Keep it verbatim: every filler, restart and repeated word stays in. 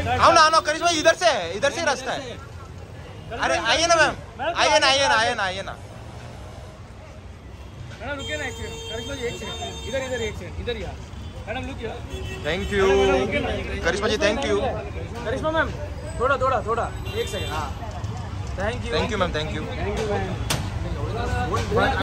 आओ ना, ना करिश्मा इधर से है, इधर से रास्ता है। अरे आइए ना मैम, आइए ना, आइए ना, आइए ना, आइए ना। मैडम रुकिए ना एक सेकंड, करिश्मा जी एक सेकंड, इधर इधर एक सेकंड, इधर ही मैडम रुकिए। Thank you Karishma ji, thank you. Karishma ma'am थोड़ा थोड़ा थोड़ा एक सेकंड। हाँ thank you, thank you ma'am, thank you.